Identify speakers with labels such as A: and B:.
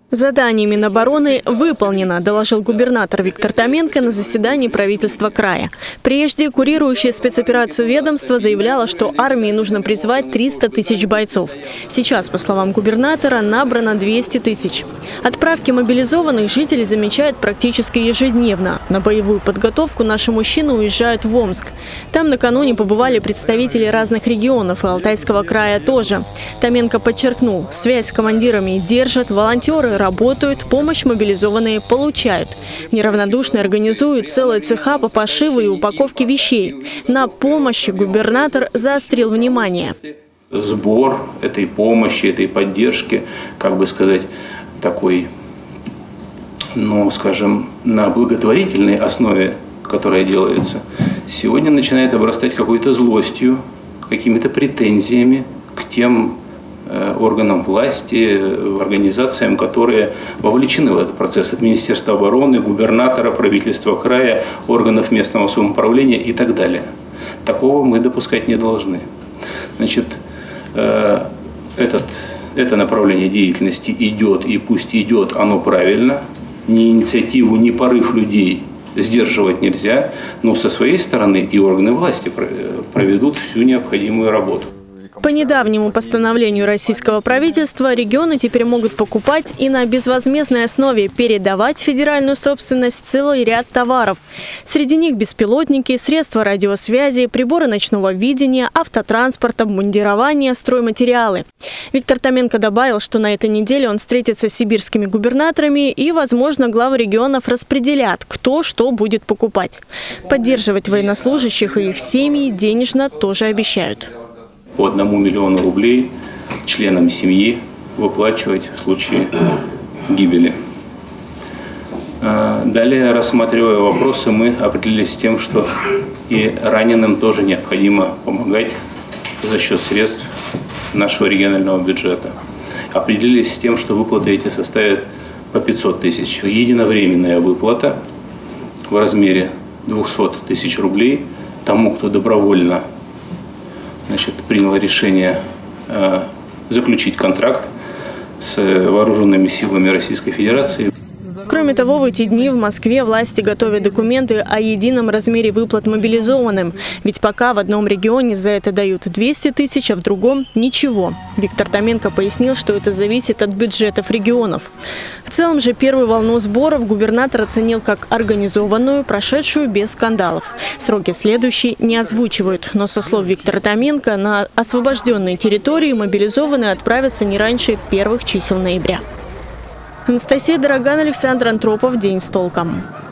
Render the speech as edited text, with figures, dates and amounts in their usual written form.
A: Задание Минобороны выполнено, доложил губернатор Виктор Томенко на заседании правительства края. Прежде курирующее спецоперацию ведомство заявляло, что армии нужно призвать 300 тысяч бойцов. Сейчас, по словам губернатора, набрано 200 тысяч. Отправки мобилизованных жители замечают практически ежедневно. На боевую подготовку наши мужчины уезжают в Омск. Там накануне побывали представители разных регионов, и Алтайского края тоже. Томенко подчеркнул, связь с командирами держат, волонтеры работают, помощь мобилизованные получают. Неравнодушные организуют целые цеха по пошиву и упаковке вещей. На помощи губернатор заострил внимание.
B: Сбор этой помощи, этой поддержки, как бы сказать, такой, скажем, на благотворительной основе, которая делается, сегодня начинает обрастать какой-то злостью, какими-то претензиями к тем органам власти, организациям, которые вовлечены в этот процесс, от Министерства обороны, губернатора, правительства края, органов местного самоуправления и так далее. Такого мы допускать не должны. Значит, это направление деятельности идет, и пусть идет оно правильно, ни инициативу, ни порыв людей сдерживать нельзя, но со своей стороны и органы власти проведут всю необходимую работу.
A: По недавнему постановлению российского правительства регионы теперь могут покупать и на безвозмездной основе передавать в федеральную собственность целый ряд товаров. Среди них беспилотники, средства радиосвязи, приборы ночного видения, автотранспорт, обмундирование, стройматериалы. Виктор Томенко добавил, что на этой неделе он встретится с сибирскими губернаторами и, возможно, главы регионов распределят, кто что будет покупать. Поддерживать военнослужащих и их семьи денежно тоже обещают.
B: По 1 миллиону рублей членам семьи выплачивать в случае гибели. Далее, рассматривая вопросы, мы определились с тем, что и раненым тоже необходимо помогать за счет средств нашего регионального бюджета. Определились с тем, что выплаты эти составят по 500 тысяч. Единовременная выплата в размере 200 тысяч рублей тому, кто добровольно принял решение заключить контракт с вооруженными силами Российской Федерации.
A: Кроме того, в эти дни в Москве власти готовят документы о едином размере выплат мобилизованным. Ведь пока в одном регионе за это дают 200 тысяч, а в другом – ничего. Виктор Томенко пояснил, что это зависит от бюджетов регионов. В целом же первую волну сборов губернатор оценил как организованную, прошедшую без скандалов. Сроки следующие не озвучивают. Но, со слов Виктора Томенко, на освобожденные территории мобилизованные отправятся не раньше первых чисел ноября. Анастасия Дороган, Александр Антропов. День с толком.